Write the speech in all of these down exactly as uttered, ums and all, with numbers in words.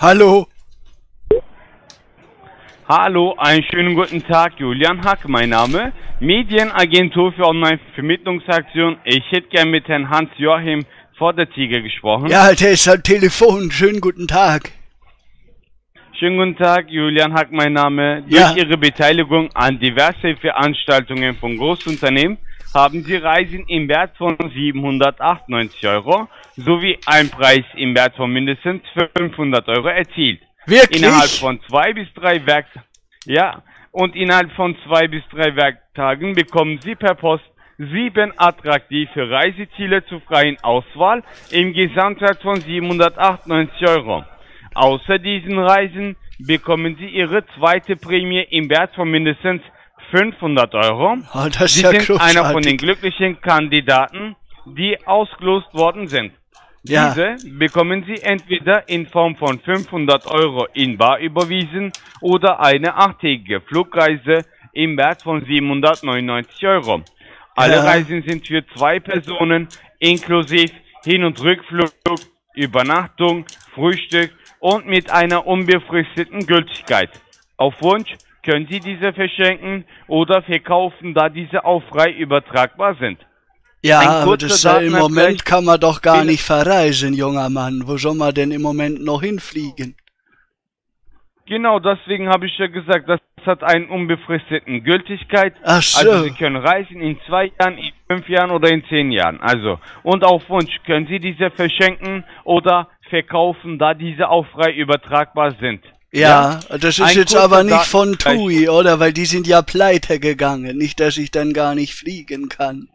Hallo. Hallo, einen schönen guten Tag, Julian Hack, mein Name. Medienagentur für Online-Vermittlungsaktion. Ich hätte gern mit Herrn Hans-Joachim Vordertiger gesprochen. Ja, der ist am Telefon. Schönen guten Tag. Schönen guten Tag, Julian Hack, mein Name. Ja. Durch Ihre Beteiligung an diverse Veranstaltungen von Großunternehmen haben Sie Reisen im Wert von siebenhundertachtundneunzig Euro sowie einen Preis im Wert von mindestens fünfhundert Euro erzielt. Wirklich? Innerhalb von zwei bis drei Werk ja, und innerhalb von zwei bis drei Werktagen bekommen Sie per Post sieben attraktive Reiseziele zur freien Auswahl im Gesamtwert von siebenhundertachtundneunzig Euro. Außer diesen Reisen bekommen Sie Ihre zweite Prämie im Wert von mindestens fünfhundert Euro. Oh, das ist Sie ja sind großartig. einer von den glücklichen Kandidaten, die ausgelost worden sind. Ja. Diese bekommen Sie entweder in Form von fünfhundert Euro in bar überwiesen oder eine achttägige Flugreise im Wert von siebenhundertneunundneunzig Euro. Alle Ja. Reisen sind für zwei Personen inklusive Hin- und Rückflug, Übernachtung, Frühstück und mit einer unbefristeten Gültigkeit. Auf Wunsch können Sie diese verschenken oder verkaufen, da diese auch frei übertragbar sind. Ja, Ein aber kurzer das sei, im Datenabgleich. Moment kann man doch gar Viele- nicht verreisen, junger Mann. Wo soll man denn im Moment noch hinfliegen? Genau, deswegen habe ich ja gesagt, das hat einen unbefristeten Gültigkeit. Ach so. Also Sie können reisen in zwei Jahren, in fünf Jahren oder in zehn Jahren. Also, und auf Wunsch können Sie diese verschenken oder verkaufen, da diese auch frei übertragbar sind. Ja, das ist Ein jetzt kurzer aber nicht von Datenabgleich. TUI, oder? Weil die sind ja pleite gegangen. Nicht, dass ich dann gar nicht fliegen kann.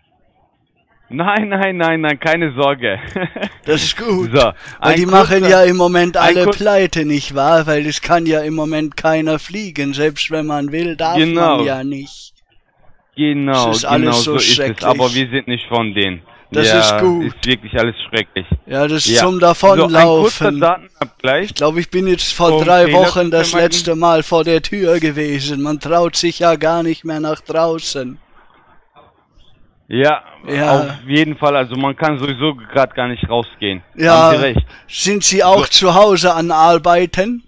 Nein, nein, nein, nein, keine Sorge. Das ist gut. So, Weil ein die kurzer- machen ja im Moment ein alle kur- pleite, nicht wahr? Weil es kann ja im Moment keiner fliegen. Selbst wenn man will, darf Genau. man ja nicht. Genau, Das ist genau alles so so ist es. schrecklich. Aber wir sind nicht von denen. Das ja, ist gut. ist wirklich alles schrecklich. Ja, das ist Ja. zum So, ein kurzer Davonlaufen. Datenabgleich. Ich glaube, ich bin jetzt vor Um drei Fehler Wochen zu das vermeiden. letzte Mal vor der Tür gewesen. Man traut sich ja gar nicht mehr nach draußen. Ja, Ja. auf jeden Fall. Also man kann sowieso gerade gar nicht rausgehen. Ja, Haben Sie recht. sind Sie auch So. zu Hause an Arbeiten?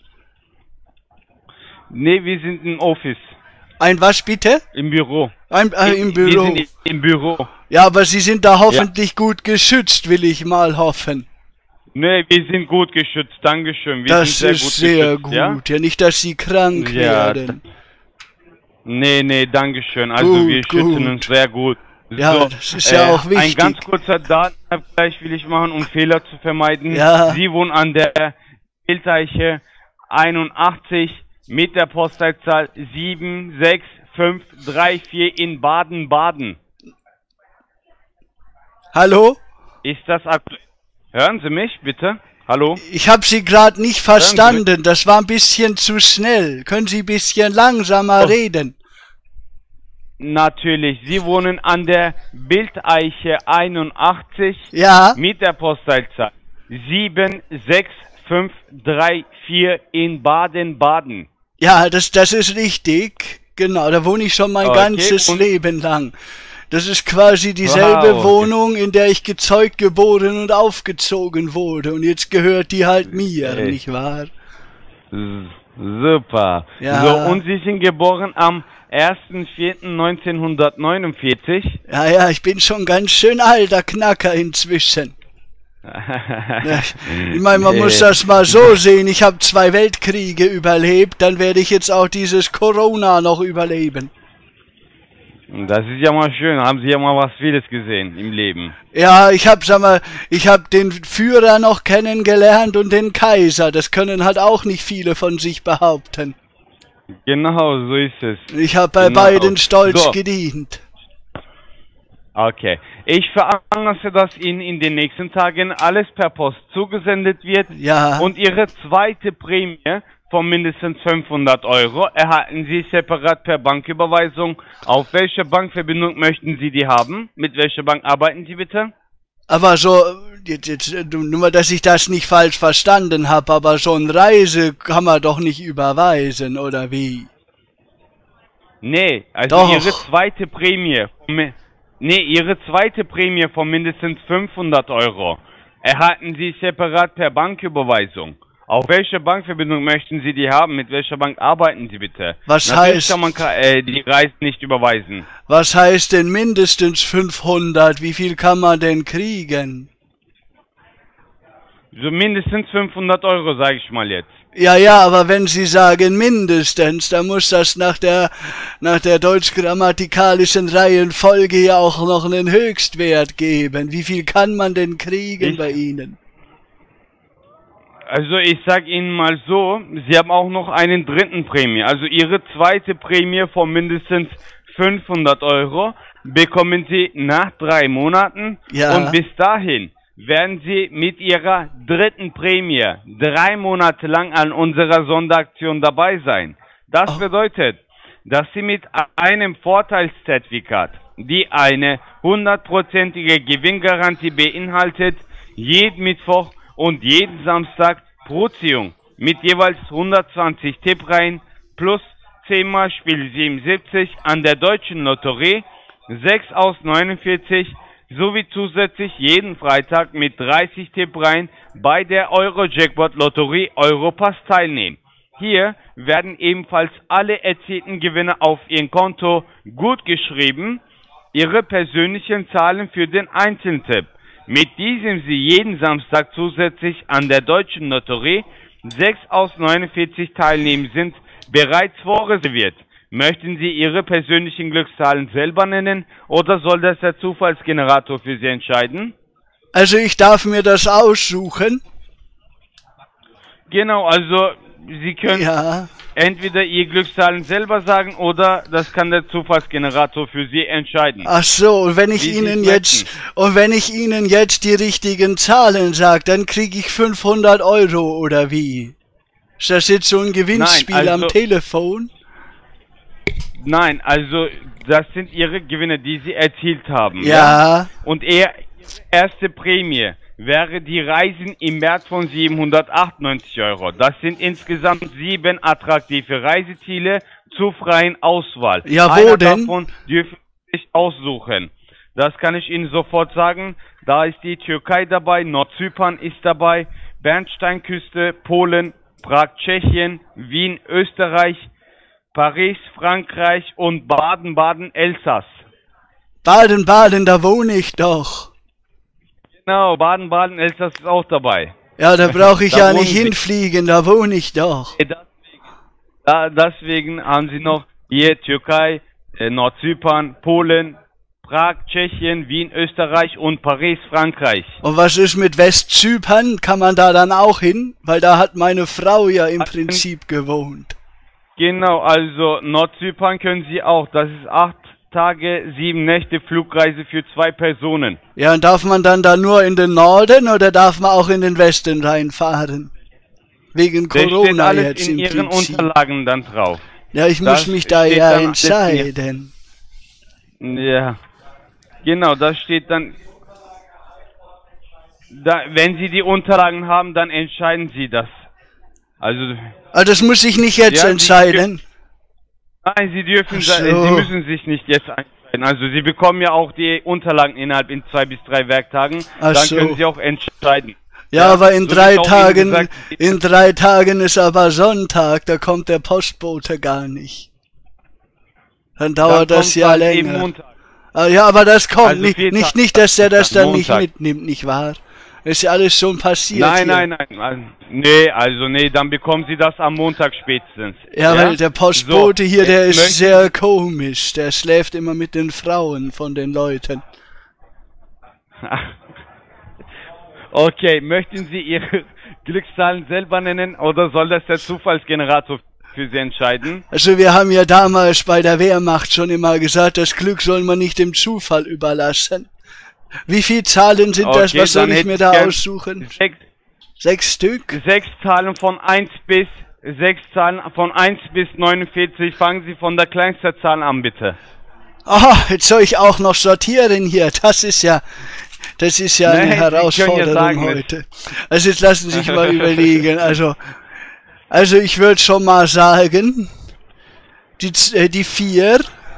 Nee, wir sind im Office, Ein was bitte? im Büro. Ein, äh, Im Wir Büro. sind im Büro. Ja, aber Sie sind da hoffentlich gut geschützt, will ich mal hoffen. Nee, wir sind gut geschützt. Dankeschön. Wir Das sind ist sehr sehr gut geschützt, gut. Ja? nicht, dass Sie krank Ja, werden. Ja? Nee, nee, Dankeschön. Also Gut, wir schützen gut. uns sehr gut. Ja, So, das ist ja auch Ein wichtig. ganz kurzer Datenabgleich will ich machen, um Fehler zu vermeiden. Ja. Sie wohnen an der Bildeiche einundachtzig mit der Postleitzahl sieben sechs fünf drei vier in Baden-Baden. Hallo? Ist das aktuell? Hören Sie mich bitte? Hallo? Ich habe Sie gerade nicht verstanden. Das war ein bisschen zu schnell. Können Sie ein bisschen langsamer Oh. reden? Natürlich. Sie wohnen an der Bildeiche einundachtzig Ja? mit der Postleitzahl sieben sechs fünf drei vier in Baden-Baden. Ja, das, das ist richtig. Genau, da wohne ich schon mein Okay, ganzes und- Leben lang. Das ist quasi dieselbe Wow, okay. Wohnung, in der ich gezeugt, geboren und aufgezogen wurde. Und jetzt gehört die halt mir, Echt? nicht wahr? S- Super. Ja. So, und Sie sind geboren am ersten vierten neunzehnhundertneunundvierzig. Ja, ja, ich bin schon ganz schön alter Knacker inzwischen. Ja, ich meine, man muss das mal so sehen. Ich habe zwei Weltkriege überlebt, dann werde ich jetzt auch dieses Corona noch überleben. Das ist ja mal schön. Haben Sie ja mal was vieles gesehen im Leben. Ja, ich hab, sag mal, ich hab den Führer noch kennengelernt und den Kaiser. Das können halt auch nicht viele von sich behaupten. Genau, so ist es. Ich hab bei Genau. beiden stolz So. gedient. Okay. Ich veranlasse, dass Ihnen in den nächsten Tagen alles per Post zugesendet wird. Ja. Und Ihre zweite Prämie von mindestens fünfhundert Euro erhalten Sie separat per Banküberweisung. Auf welche Bankverbindung möchten Sie die haben? Mit welcher Bank arbeiten Sie bitte? Aber so, jetzt, jetzt, nur mal, dass ich das nicht falsch verstanden hab, aber so eine Reise kann man doch nicht überweisen, oder wie? Nee, also Doch. Ihre zweite Prämie, von mi- nee, Ihre zweite Prämie von mindestens fünfhundert Euro erhalten Sie separat per Banküberweisung. Auf welche Bankverbindung möchten Sie die haben? Mit welcher Bank arbeiten Sie bitte? Was Natürlich heißt... kann man äh, die Reise nicht überweisen. Was heißt denn mindestens fünfhundert? Wie viel kann man denn kriegen? So mindestens fünfhundert Euro, sage ich mal jetzt. Ja, ja, aber wenn Sie sagen mindestens, dann muss das nach der, nach der deutsch-grammatikalischen Reihenfolge ja auch noch einen Höchstwert geben. Wie viel kann man denn kriegen ich, bei Ihnen? Also ich sage Ihnen mal so, Sie haben auch noch einen dritten Prämie. Also Ihre zweite Prämie von mindestens fünfhundert Euro bekommen Sie nach drei Monaten. Ja. Und bis dahin werden Sie mit Ihrer dritten Prämie drei Monate lang an unserer Sonderaktion dabei sein. Das oh. bedeutet, dass Sie mit einem Vorteilszertifikat, die eine hundertprozentige Gewinngarantie beinhaltet, jeden Mittwoch und jeden Samstag pro Ziehung mit jeweils hundertzwanzig Tippreihen plus zehnmal Spiel siebenundsiebzig an der Deutschen Lotterie, sechs aus neunundvierzig sowie zusätzlich jeden Freitag mit dreißig Tippreihen bei der Euro-Jackpot-Lotterie Europass teilnehmen. Hier werden ebenfalls alle erzielten Gewinne auf Ihr Konto gutgeschrieben, Ihre persönlichen Zahlen für den Einzeltipp, mit diesem Sie jeden Samstag zusätzlich an der Deutschen Lotterie sechs aus neunundvierzig teilnehmen, sind bereits vorreserviert. Möchten Sie Ihre persönlichen Glückszahlen selber nennen oder soll das der Zufallsgenerator für Sie entscheiden? Also ich darf mir das aussuchen? Genau, also Sie können ja. entweder Ihr Glückszahlen selber sagen oder das kann der Zufallsgenerator für Sie entscheiden. Ach so, und wenn ich Ihnen jetzt und wenn ich Ihnen jetzt die richtigen Zahlen sage, dann kriege ich fünfhundert Euro oder wie? Ist das jetzt so ein Gewinnspiel Nein, also am Telefon? Nein, also das sind Ihre Gewinne, die Sie erzielt haben. Ja. ja? Und Ihre erste Prämie wäre die Reisen im Wert von siebenhundertachtundneunzig Euro. Das sind insgesamt sieben attraktive Reiseziele zur freien Auswahl. Ja, wo Einer denn? davon dürfen Sie sich aussuchen. Das kann ich Ihnen sofort sagen. Da ist die Türkei dabei, Nordzypern ist dabei, Bernsteinküste, Polen, Prag, Tschechien, Wien, Österreich, Paris, Frankreich und Baden-Baden, Elsass. Baden-Baden, da wohne ich doch. Genau, Baden-Baden, Elsass ist auch dabei. Ja, da brauche ich ja nicht hinfliegen, da wohne ich doch. Deswegen, da, deswegen haben Sie noch hier Türkei, äh, Nordzypern, Polen, Prag, Tschechien, Wien, Österreich und Paris, Frankreich. Und was ist mit Westzypern? Kann man da dann auch hin? Weil da hat meine Frau ja im Prinzip gewohnt. Genau, also Nordzypern können Sie auch. Das ist acht Tage, sieben Nächte Flugreise für zwei Personen. Ja, und darf man dann da nur in den Norden oder darf man auch in den Westen reinfahren? Wegen Corona das steht alles jetzt in im Ihren Prinzip. Unterlagen dann drauf. Ja, ich das muss mich da ja entscheiden. Ja, genau, das steht dann... Da, wenn Sie die Unterlagen haben, dann entscheiden Sie das. Also... Also das muss ich nicht jetzt ja, entscheiden? Sie Nein, Sie dürfen, so. Sie müssen sich nicht jetzt entscheiden. Also Sie bekommen ja auch die Unterlagen innerhalb in zwei bis drei Werktagen. Ach dann so. können Sie auch entscheiden. Ja, ja, aber in so drei Tagen, gesagt, in drei Tagen ist aber Sonntag, da kommt der Postbote gar nicht. Dann dauert dann das ja länger. Ah, ja, aber das kommt also nicht, nicht, nicht, dass der das dann Montag. nicht mitnimmt, nicht wahr? Ist ja alles schon passiert. Nein, hier. nein, nein, nein. Nee, also nee, dann bekommen Sie das am Montag spätestens. Ja, ja? weil der Postbote so, hier, der ist sehr komisch. Der schläft immer mit den Frauen von den Leuten. Okay, möchten Sie Ihre Glückszahlen selber nennen oder soll das der Zufallsgenerator für Sie entscheiden? Also wir haben ja damals bei der Wehrmacht schon immer gesagt, das Glück soll man nicht dem Zufall überlassen. Wie viele Zahlen sind okay, das? Was soll ich mir da aussuchen? Sechs, sechs Stück? Sechs Zahlen von eins bis sechs Zahlen von eins bis neunundvierzig. Fangen Sie von der kleinsten Zahl an, bitte. Ah, oh, jetzt soll ich auch noch sortieren hier. Das ist ja, das ist ja eine Nein, Herausforderung ja sagen, heute. Also jetzt lassen Sie sich mal überlegen. Also, also ich würde schon mal sagen, die äh, die vier.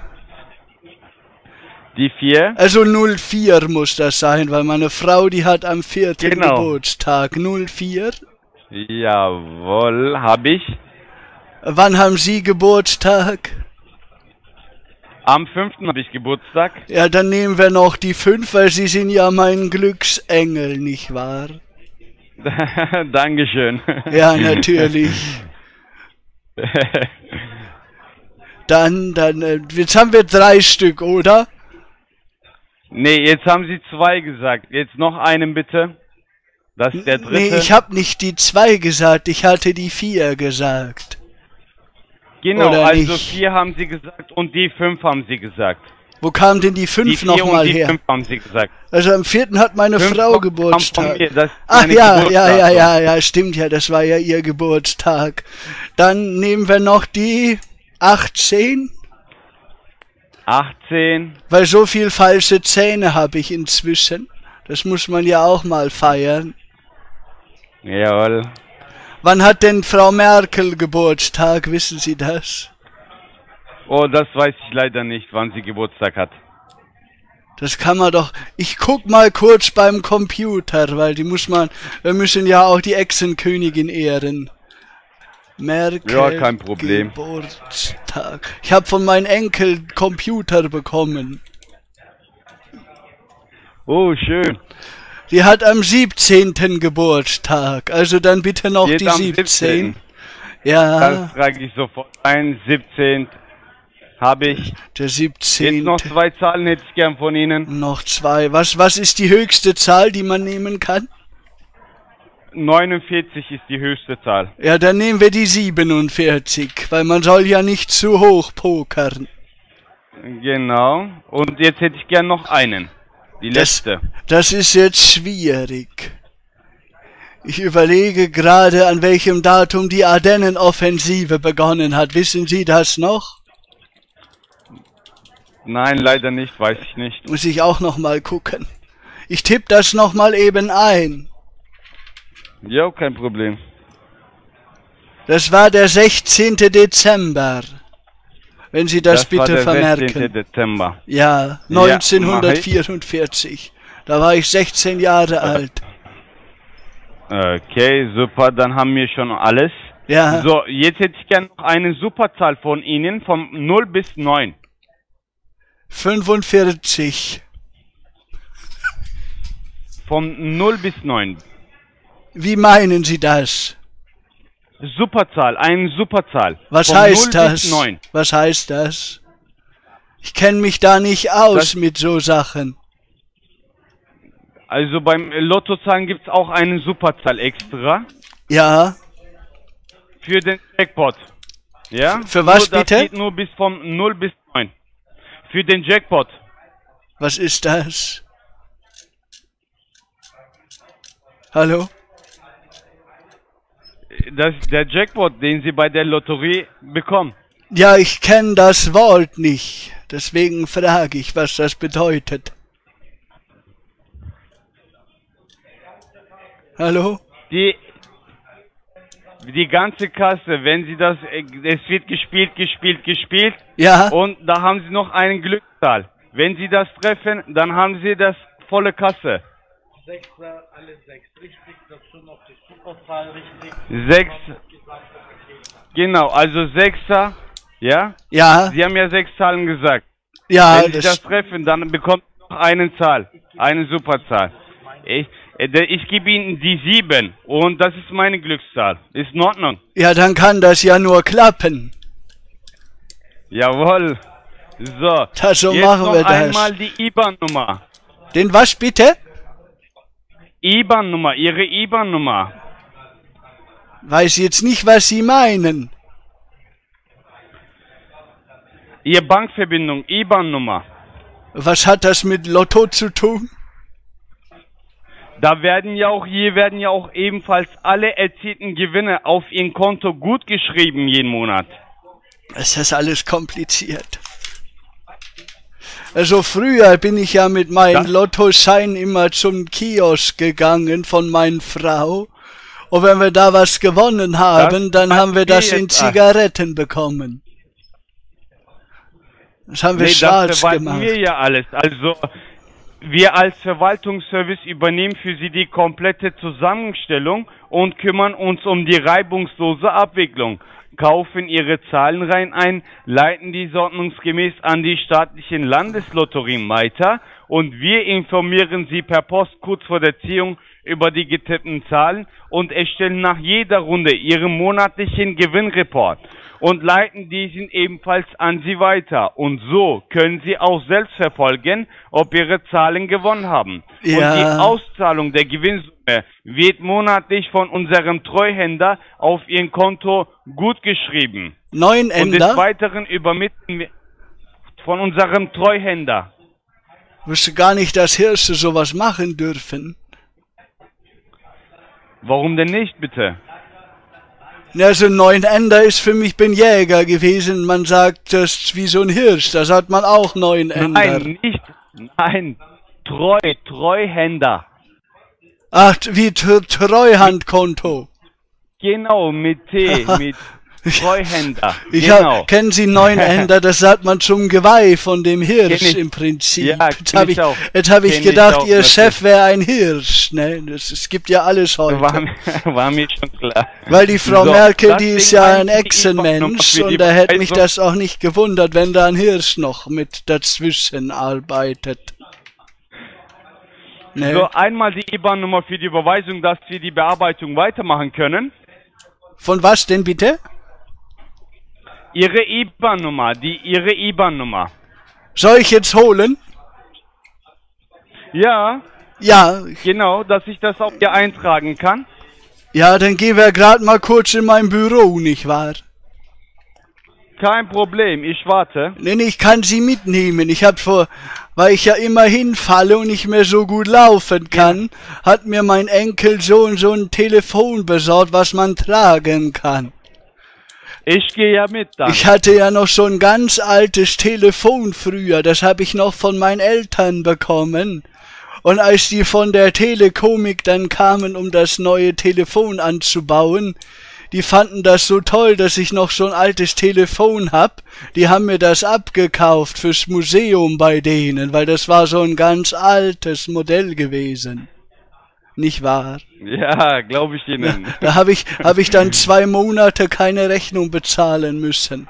Die vier? Also null vier muss das sein, weil meine Frau, die hat am vierten genau. Geburtstag. null vier. Jawohl, habe ich. Wann haben Sie Geburtstag? Am fünften habe ich Geburtstag. Ja, dann nehmen wir noch die fünf, weil Sie sind ja mein Glücksengel, nicht wahr? Dankeschön. Ja, natürlich. Dann, dann, äh, jetzt haben wir drei Stück, oder? Nee, jetzt haben Sie zwei gesagt. Jetzt noch einen bitte. Das ist der dritte. Nee, ich habe nicht die zwei gesagt, ich hatte die vier gesagt. Genau, Oder also nicht? vier haben Sie gesagt und die fünf haben Sie gesagt. Wo kam denn die Die fünf vier und nochmal die her? fünf haben Sie gesagt. Also am vierten hat meine Fünf Frau kam Geburtstag. von mir, das ist Ach meine ja, ja, ja, Geburtstagsdatum. ja, ja, stimmt ja, das war ja ihr Geburtstag. Dann nehmen wir noch die achtzehn, achtzehn. weil so viel falsche Zähne habe ich inzwischen. Das muss man ja auch mal feiern. Jawohl. Wann hat denn Frau Merkel Geburtstag, wissen Sie das? Oh, das weiß ich leider nicht, wann sie Geburtstag hat. Das kann man doch. Ich guck mal kurz beim Computer, weil die muss man. Wir müssen ja auch die Echsenkönigin ehren. Merkel. Ja, kein Problem. Geburtstag. Ich habe von meinem Enkel Computer bekommen. Oh, schön. Die hat am siebzehnten Geburtstag. Also dann bitte noch Jetzt die am siebzehn. siebzehnten. Ja, Das trage ich sofort ein. siebzehn habe ich. der Jetzt siebzehnte. noch zwei Zahlen hätte ich gern von Ihnen. Noch zwei. Was, was ist die höchste Zahl, die man nehmen kann? neunundvierzig ist die höchste Zahl. Ja, dann nehmen wir die siebenundvierzig, weil man soll ja nicht zu hoch pokern. Genau. Und jetzt hätte ich gern noch einen. Die Das, letzte. das ist jetzt schwierig. Ich überlege gerade, an welchem Datum die Ardennenoffensive begonnen hat. Wissen Sie das noch? Nein, leider nicht, weiß ich nicht. Muss ich auch noch mal gucken. Ich tippe das noch mal eben ein. Ja, kein Problem. Das war der sechzehnte Dezember. Wenn Sie das, Das war bitte der vermerken. sechzehnten Dezember. Ja, neunzehnhundertvierundvierzig. Da war ich sechzehn Jahre alt. Okay, super, dann haben wir schon alles. Ja. So, jetzt hätte ich gerne noch eine Superzahl von Ihnen, vom null bis neun. fünfundvierzig. Vom null bis neun. Wie meinen Sie das? Superzahl, eine Superzahl. Was Vom heißt null das? bis neun. Was heißt das? Ich kenne mich da nicht aus Das- mit so Sachen. Also beim Lottozahlen gibt es auch eine Superzahl extra. Ja, Für den Jackpot. Ja? Für was nur, das bitte? geht nur bis vom null bis neun. Für den Jackpot. was ist das? Hallo? Das ist der Jackpot, den Sie bei der Lotterie bekommen. Ja, ich kenne das Wort nicht. Deswegen frage ich, was das bedeutet. Hallo? Die, die ganze Kasse, wenn Sie das, es wird gespielt, gespielt, gespielt. Ja? Und da haben Sie noch einen Glückszahl. Wenn Sie das treffen, dann haben Sie das volle Kasse. Sechser, alle sechs richtig, dazu noch die Superzahl richtig. Sechs. Genau, also Sechser, ja? Ja? Sie haben ja sechs Zahlen gesagt. Ja, Wenn Sie das das, treffen, dann bekommt Sie noch eine Zahl, eine Superzahl. Ich, äh, der- ich gebe Ihnen die sieben und das ist meine Glückszahl. Ist in Ordnung? ja, dann kann das ja nur klappen. Jawohl. So, Das, so jetzt machen noch wir das. einmal die I B A N-Nummer. Den was bitte? I B A N-Nummer, Ihre I B A N-Nummer. Weiß jetzt nicht, was Sie meinen. Ihre Bankverbindung, I B A N-Nummer. Was hat das mit Lotto zu tun? Da werden ja auch, hier werden ja auch ebenfalls alle erzielten Gewinne auf Ihr Konto gut geschrieben jeden Monat. Es ist alles kompliziert. Also früher bin ich ja mit meinem Das- Lottoschein immer zum Kiosk gegangen von meiner Frau. Und wenn wir da was gewonnen haben, Das dann haben wir das passiert, in ach. Zigaretten bekommen. Das haben wir Nee, das schwarz verwalten gemacht. wir ja alles. Also, Wir als Verwaltungsservice übernehmen für Sie die komplette Zusammenstellung und kümmern uns um die reibungslose Abwicklung, kaufen Ihre Zahlenreihen ein, leiten diese ordnungsgemäß an die staatlichen Landeslotterien weiter und wir informieren Sie per Post kurz vor der Ziehung über die getippten Zahlen und erstellen nach jeder Runde Ihren monatlichen Gewinnreport und leiten diesen ebenfalls an Sie weiter. Und so können Sie auch selbst verfolgen, ob Ihre Zahlen gewonnen haben. Ja. Und die Auszahlung der Gewinnsumme wird monatlich von unserem Treuhänder auf Ihr Konto gutgeschrieben. Neun Und Ender? des Weiteren übermitteln wir von unserem Treuhänder. Ich wusste gar nicht, dass Hirsche sowas machen dürfen. Warum denn nicht, bitte? Ja, so ein Neunender ist für mich, bin Jäger gewesen. Man sagt, das ist wie so ein Hirsch, da sagt man auch Neunender. Nein, nicht. Nein. Treu, Treuhänder. Ach, wie Tr- Treuhandkonto. Genau, mit T, mit Treuhänder. Ich Genau. hab, kennen Sie Neunender, das sagt man zum Geweih von dem Hirsch Kenn ich. im Prinzip. Ja, jetzt kenn habe ich ich, auch. jetzt hab ich Kenn ich gedacht, auch, Ihr natürlich. Chef wäre ein Hirsch. Ne? Das, es gibt ja alles heute. War, mir- war mir schon klar. Weil die Frau So, Merkel, das die ist Ding ja ein ein Echsenmensch für die und da hätte mich Beweisung. das auch nicht gewundert, wenn da ein Hirsch noch mit dazwischen arbeitet. Ne? So, einmal die I B A N-Nummer für die Überweisung, dass wir die Bearbeitung weitermachen können. Von was denn bitte? Ihre I B A N-Nummer, die Ihre I B A N-Nummer. Soll ich jetzt holen? Ja, Ja, genau, dass ich das auch hier eintragen kann. ja, dann gehen wir gerade mal kurz in mein Büro, nicht wahr? Kein Problem, ich warte. Nee, nee, ich kann sie mitnehmen. Ich hab vor, weil ich ja immer hinfalle und nicht mehr so gut laufen kann, hat mir mein Enkelsohn so ein Telefon besorgt, was man tragen kann. Ich gehe ja mit dann. Ich hatte ja noch so ein ganz altes Telefon früher, das habe ich noch von meinen Eltern bekommen. Und als die von der Telekomik dann kamen, um das neue Telefon anzubauen, die fanden das so toll, dass ich noch so ein altes Telefon hab. Die haben mir das abgekauft fürs Museum bei denen, weil das war so ein ganz altes Modell gewesen. Nicht wahr? Ja, glaube ich Ihnen. Da habe ich, hab ich dann zwei Monate keine Rechnung bezahlen müssen.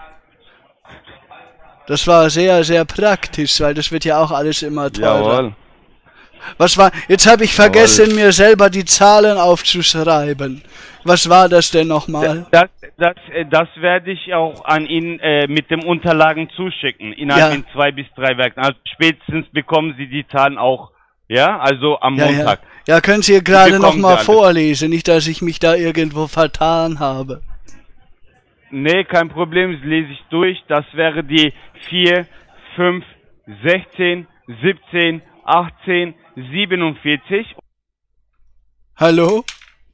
Das war sehr, sehr praktisch, weil das wird ja auch alles immer teurer. Jawohl. Was war, jetzt habe ich vergessen, mir selber die Zahlen aufzuschreiben. Was war das denn nochmal? Das, das, äh, das werde ich auch an ihn äh, mit den Unterlagen zuschicken, innerhalb Ja. in zwei bis drei Werken. Also spätestens bekommen Sie die Zahlen auch, ja, also am Ja, ja. Montag. Ja, können Sie gerade bekommen nochmal Sie alles. vorlesen, nicht, dass ich mich da irgendwo vertan habe. Nee, kein Problem, das lese ich durch. Das wäre die vier, fünf, sechzehn, siebzehn, achtzehn, siebenundvierzig. Hallo?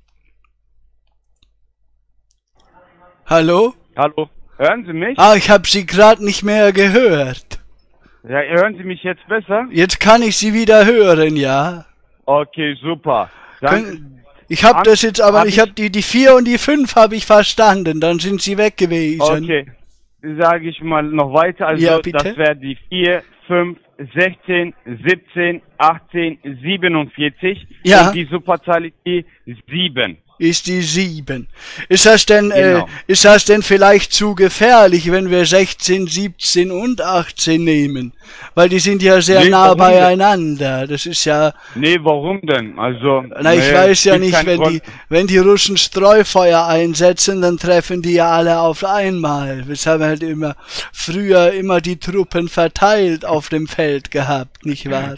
Hallo? Hallo, hören Sie mich? Ah, ich habe Sie gerade nicht mehr gehört. Ja, hören Sie mich jetzt besser? Jetzt kann ich Sie wieder hören, ja. Okay, super. Dann, Können, ich habe An- das jetzt aber, hab ich ich- habe die die vier und die fünf habe ich verstanden, dann sind Sie weg gewesen. okay, sage ich mal noch weiter. Also Ja, bitte. das wäre die vier, fünf, sechzehn, siebzehn, achtzehn, siebenundvierzig. Ja. Und die Superzahl ist die sieben. Ist die sieben. Ist das denn, Genau. äh, ist das denn vielleicht zu gefährlich, wenn wir sechzehn, siebzehn und achtzehn nehmen? Weil die sind ja sehr Nee, nah warum denn? beieinander. Das ist ja, Nee, warum denn? Also, na, ich nee, weiß ja gibt nicht, keinen wenn Grund. die, wenn die Russen Streufeuer einsetzen, dann treffen die ja alle auf einmal. Wir haben halt immer, früher immer die Truppen verteilt auf dem Feld gehabt, nicht wahr?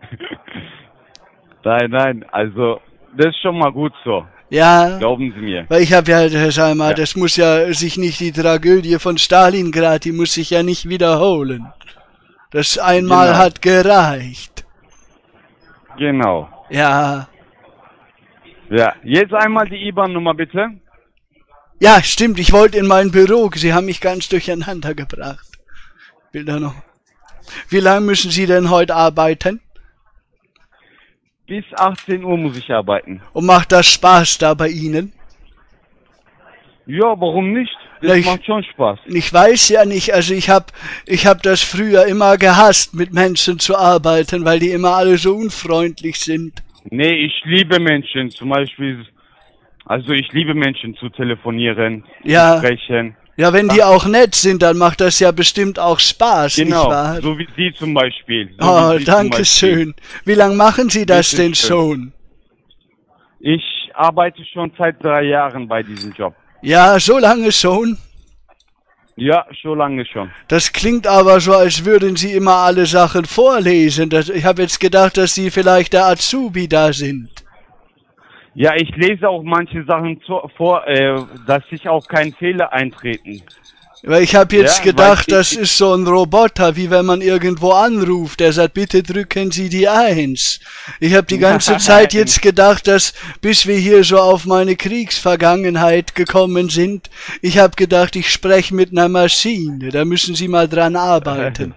Nein, nein, also, das ist schon mal gut so. Ja. Glauben Sie mir. Weil ich habe ja, Herr Scheimer, Ja. das muss ja sich nicht, die Tragödie von Stalingrad, die muss sich ja nicht wiederholen. Das einmal Genau. hat gereicht. Genau. Ja. Ja, jetzt einmal die I B A N-Nummer bitte. Ja, stimmt, ich wollte in mein Büro, Sie haben mich ganz durcheinander gebracht. Will da noch. Wie lange müssen Sie denn heute arbeiten? Bis achtzehn Uhr muss ich arbeiten. Und macht das Spaß da bei Ihnen? Ja, warum nicht? Das Na, ich, macht schon Spaß. ich weiß ja nicht, also ich hab, ich hab das früher immer gehasst, mit Menschen zu arbeiten, weil die immer alle so unfreundlich sind. Nee, ich liebe Menschen, zum Beispiel, also ich liebe Menschen zu telefonieren, Ja. zu sprechen. Ja, wenn die auch nett sind, dann macht das ja bestimmt auch Spaß, Genau, nicht wahr? so wie Sie zum Beispiel. So Oh, wie Sie danke zum Beispiel. schön. Wie lange machen Sie das Bitte denn schön. schon? Ich arbeite schon seit drei Jahren bei diesem Job. Ja, so lange schon? Ja, schon lange schon. Das klingt aber so, als würden Sie immer alle Sachen vorlesen. Das, ich habe jetzt gedacht, dass Sie vielleicht der Azubi da sind. Ja, ich lese auch manche Sachen zu, vor, äh, dass sich auch kein Fehler eintreten. Weil ich habe jetzt Ja, gedacht, weil ich- das ist so ein Roboter, wie wenn man irgendwo anruft. Der sagt, bitte drücken Sie die Eins. Ich habe die ganze Zeit jetzt gedacht, dass bis wir hier so auf meine Kriegsvergangenheit gekommen sind, ich habe gedacht, ich spreche mit einer Maschine. Da müssen Sie mal dran arbeiten.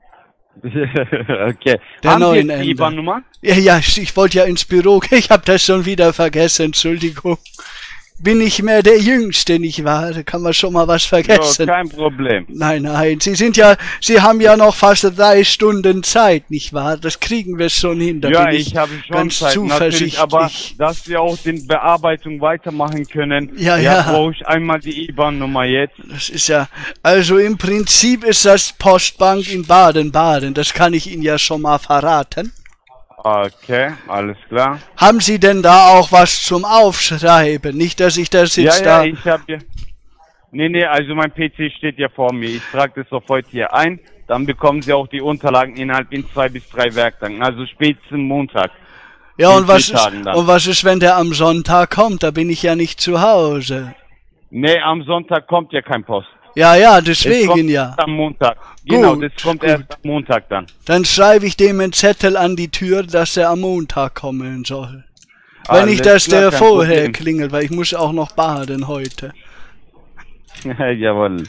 Okay. Der Haben Sie neuen jetzt die Ende. I B A N-Nummer? Ja, ja, ich wollte ja ins Büro. Ich habe das schon wieder vergessen, Entschuldigung. Bin nicht mehr der Jüngste, nicht wahr? Da kann man schon mal was So, vergessen. kein Problem. Nein, nein, Sie sind ja, Sie haben ja noch fast drei Stunden Zeit, nicht wahr? Das kriegen wir schon hin, da Ja, bin ich, ich habe schon ganz Zeit, natürlich, zuversichtlich. aber dass wir auch die Bearbeitung weitermachen können, Ja, ja. brauche ich einmal die I B A N-Nummer jetzt. Das ist ja, also im Prinzip ist das Postbank in Baden-Baden, das kann ich Ihnen ja schon mal verraten. Okay, alles klar. Haben Sie denn da auch was zum Aufschreiben? Nicht, dass ich das Ja, jetzt ja, da... ich habe ja... Nee, nee, also mein P C steht ja vor mir. Ich trage das sofort hier ein. Dann bekommen Sie auch die Unterlagen innerhalb in zwei bis drei Werktagen. Also spätestens Montag. Ja, in und was, vier ist, Tagen dann. und was ist, wenn der am Sonntag kommt? Da bin ich ja nicht zu Hause. Nee, am Sonntag kommt ja kein Post. Ja, ja, Es deswegen kommt ja. erst am Montag. Genau, Gut, das kommt gut. erst am Montag dann. Dann schreibe ich dem einen Zettel an die Tür, dass er am Montag kommen soll. Wenn Alles nicht, dass klar, der kein vorher Problem. klingelt, weil ich muss auch noch baden heute. Jawohl.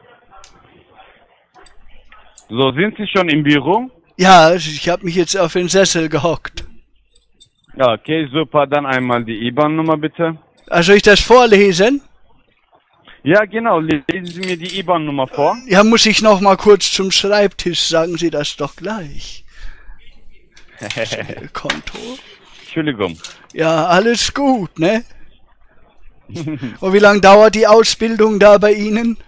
So, sind Sie schon im Büro? Ja, ich habe mich jetzt auf den Sessel gehockt. Ja, okay, super. Dann einmal die I B A N-Nummer bitte. Also soll ich das vorlesen? Ja, genau. Lesen Sie mir die I B A N-Nummer vor. Ja, muss ich noch mal kurz zum Schreibtisch, sagen Sie das doch gleich. Konto. Entschuldigung. Ja, alles gut, ne? Und wie lange dauert die Ausbildung da bei Ihnen?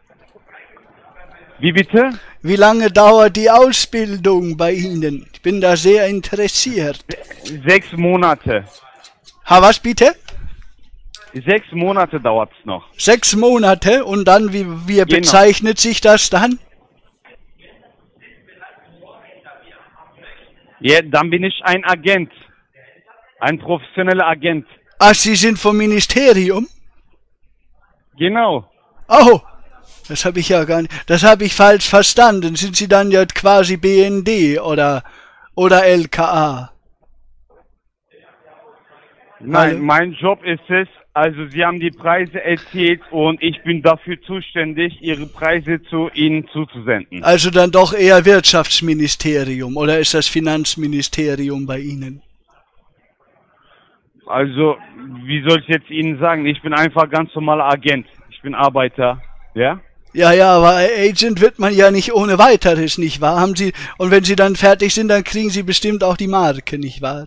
Wie bitte? Wie lange dauert die Ausbildung bei Ihnen? Ich bin da sehr interessiert. Sechs Monate. Ha, was bitte? Sechs Monate dauert's noch. Sechs Monate und dann, wie, wie Genau. bezeichnet sich das dann? Ja, dann bin ich ein Agent. Ein professioneller Agent. Ach, Sie sind vom Ministerium? Genau. Oh, das habe ich ja gar nicht, das habe ich falsch verstanden. Sind Sie dann ja quasi B N D oder, oder L K A? Nein, Hallo? mein Job ist es, also Sie haben die Preise erzählt und ich bin dafür zuständig, Ihre Preise zu Ihnen zuzusenden. Also dann doch eher Wirtschaftsministerium oder ist das Finanzministerium bei Ihnen? Also, wie soll ich jetzt Ihnen sagen? Ich bin einfach ganz normaler Agent. Ich bin Arbeiter, ja? Ja, ja, aber Agent wird man ja nicht ohne weiteres, nicht wahr? Haben Sie, und wenn Sie dann fertig sind, dann kriegen Sie bestimmt auch die Marke, nicht wahr?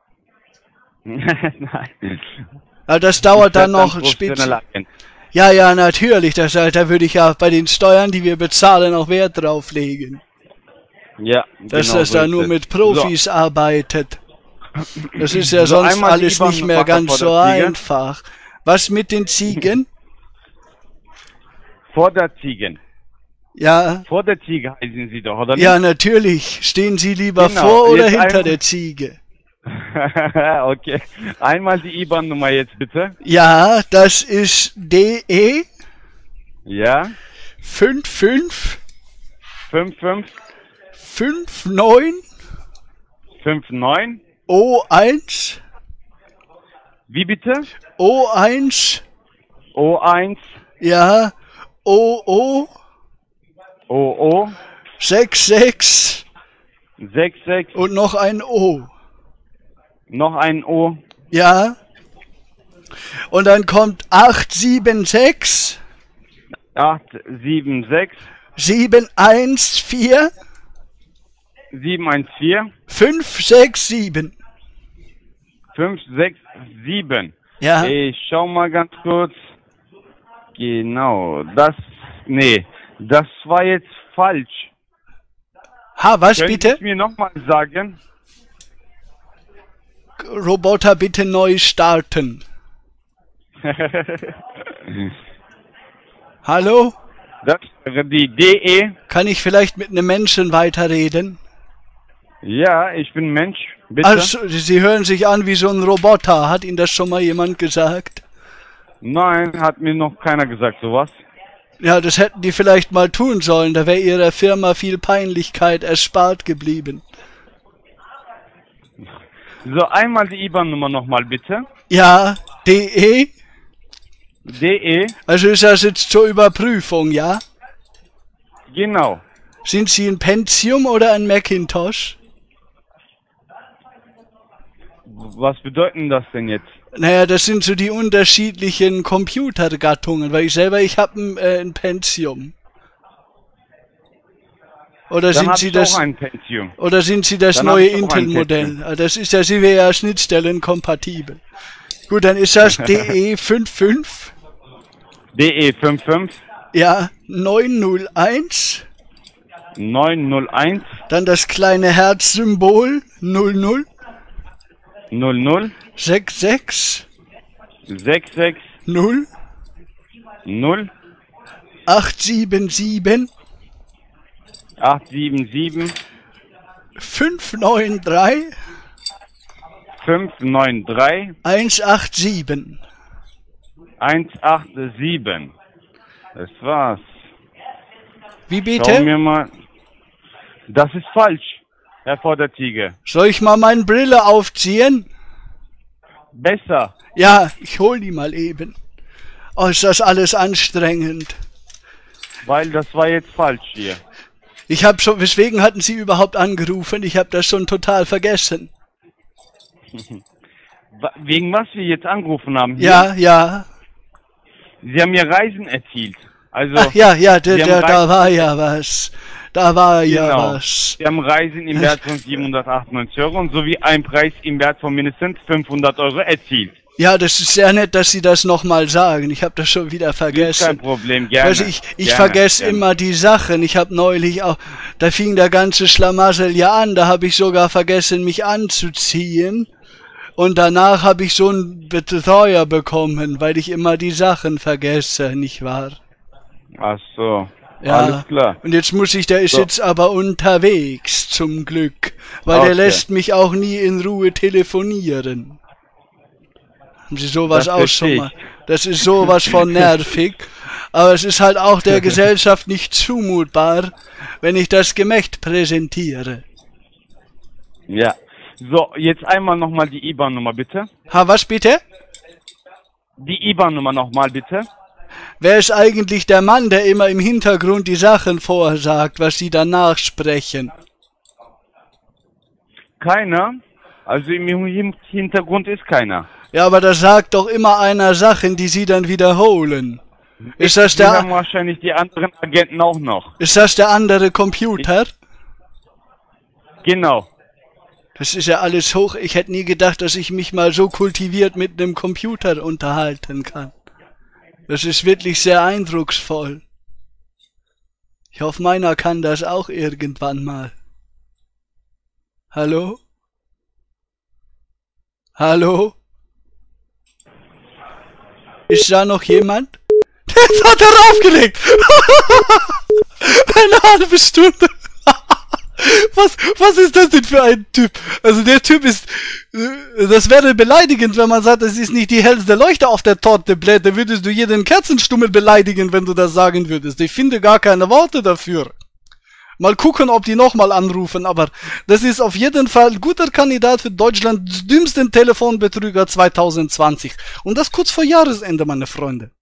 Nein. Ja, das dauert dann Ich bin noch ein spitz. professioneller Agent. Ja, ja, natürlich. Das, da würde ich ja bei den Steuern, die wir bezahlen, auch Wert drauf legen. Ja, Dass genau das so da ist nur es. mit Profis arbeitet. Das ist ja So, sonst einmal die alles I B A N nicht mehr machen ganz vor so der Ziege. einfach. Was mit den Ziegen? So, vor der Ziegen. Ja, Vor der Ziege heißen Sie doch, oder nicht? ja, natürlich. Stehen Sie lieber Genau, vor oder jetzt hinter ein- der Ziege? Okay. Einmal die I B A N-Nummer jetzt bitte. Ja, das ist D E Ja. fünf fünf fünf fünf fünf neun fünf neun. O eins Wie bitte? O eins O eins. ja O O O O. sechs sechs sechs sechs. und noch ein O. Noch ein O. Ja. Und dann kommt acht sieben sechs acht sieben sechs sieben eins vier sieben eins vier fünf sechs sieben. fünf sechs sieben. Ja. Ich schau mal ganz kurz. Genau, das, nee, das war jetzt falsch. Ha, was Können bitte? Sie mir nochmal sagen? Roboter bitte neu starten. Hallo? Das wäre die D E. Kann ich vielleicht mit einem Menschen weiterreden? Ja, ich bin Mensch, bitte. Also, Sie hören sich an wie so ein Roboter. Hat Ihnen das schon mal jemand gesagt? Nein, hat mir noch keiner gesagt, sowas. Ja, das hätten die vielleicht mal tun sollen. Da wäre Ihrer Firma viel Peinlichkeit erspart geblieben. So, einmal die I B A N-Nummer nochmal, bitte. Ja, D E? D E, Also ist das jetzt zur Überprüfung, ja? genau. Sind Sie ein Pentium oder ein Macintosh? Was bedeuten das denn jetzt? Naja, das sind so die unterschiedlichen Computergattungen, weil ich selber, ich habe ein, äh, ein Pentium. Oder Dann sind hab Sie ich das auch ein Pentium. oder sind Sie das Dann hab neue ich auch ein Intel-Modell? Ah, das ist ja, Sie wäre ja schnittstellenkompatibel. Gut, dann ist das D E fünfundfünfzig, D E fünf fünf ja, neun null eins, neun null eins dann das kleine Herzsymbol null null null null sechs sechs sechs sechs null null acht sieben sieben acht sieben sieben fünf neun drei fünf neun drei eins acht sieben. eins acht sieben. Das war's. Wie Schauen bitte? wir mal. Das ist falsch, Herr Vordertiger. Soll ich mal meine Brille aufziehen? Besser. Ja, ich hol die mal eben. Oh, ist das alles anstrengend. Weil das war jetzt falsch hier. Ich habe schon, weswegen hatten Sie überhaupt angerufen? Ich habe das schon total vergessen. Wegen was wir jetzt angerufen haben hier? Ja, ja. Sie haben ja Reisen erzielt. Also, Ach ja, ja, der, Sie haben der, da Reisen- war ja was. Da war ja Genau. was. Sie haben Reisen im Wert von siebenhundertachtundneunzig Euro und sowie einen Preis im Wert von mindestens fünfhundert Euro erzielt. Ja, das ist sehr nett, dass Sie das nochmal sagen. Ich habe das schon wieder Ist kein vergessen. Problem, gerne. Also ich, ich gerne, vergesse gerne. immer die Sachen. Ich habe neulich auch, da fing der ganze Schlamassel ja an, da habe ich sogar vergessen, mich anzuziehen. Und danach habe ich so einen Betreuer bekommen, weil ich immer die Sachen vergesse, nicht wahr? Ach so, Ja. alles klar. Und jetzt muss ich, der ist So. jetzt aber unterwegs, zum Glück. Weil der Okay. lässt mich auch nie in Ruhe telefonieren. Haben Sie sowas Das auch schon versteh mal? Das ist sowas von nervig. Aber es ist halt auch der Gesellschaft nicht zumutbar, wenn ich das Gemächt präsentiere. Ja. So, jetzt einmal nochmal die I B A N-Nummer, bitte. Ha, was bitte? Die I B A N-Nummer nochmal, bitte. Wer ist eigentlich der Mann, der immer im Hintergrund die Sachen vorsagt, was Sie danach sprechen? Keiner. Also im Hin- Hintergrund ist keiner. Ja, aber da sagt doch immer einer Sachen, die Sie dann wiederholen. Ist das Wir haben der, wahrscheinlich die anderen Agenten auch noch. ist das der andere Computer? Genau. Das ist ja alles hoch. Ich hätte nie gedacht, dass ich mich mal so kultiviert mit einem Computer unterhalten kann. Das ist wirklich sehr eindrucksvoll. Ich hoffe, meiner kann das auch irgendwann mal. Hallo? Hallo? Ist da noch jemand? Jetzt hat er aufgelegt! Eine halbe Stunde! Was, was ist das denn für ein Typ? Also der Typ ist, äh, das wäre beleidigend, wenn man sagt, es ist nicht die hellste Leuchte auf der Torte, blöd. Da würdest du jeden Kerzenstummel beleidigen, wenn du das sagen würdest. Ich finde gar keine Worte dafür. Mal gucken, ob die nochmal anrufen, aber das ist auf jeden Fall ein guter Kandidat für Deutschlands dümmsten Telefonbetrüger zwanzig zwanzig. Und das kurz vor Jahresende, meine Freunde.